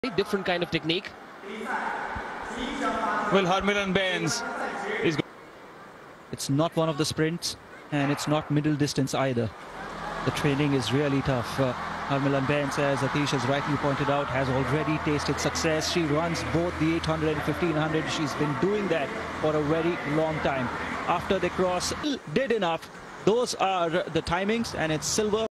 different kind of technique. Well, Harmilan Bains is. It's not one of the sprints, and it's not middle distance either. The training is really tough. Harmilan Bains, as Atish has rightly pointed out, has already tasted success. She runs both the 800 and 1500. She's been doing that for a very long time. After they cross, did enough. Those are the timings, and it's silver.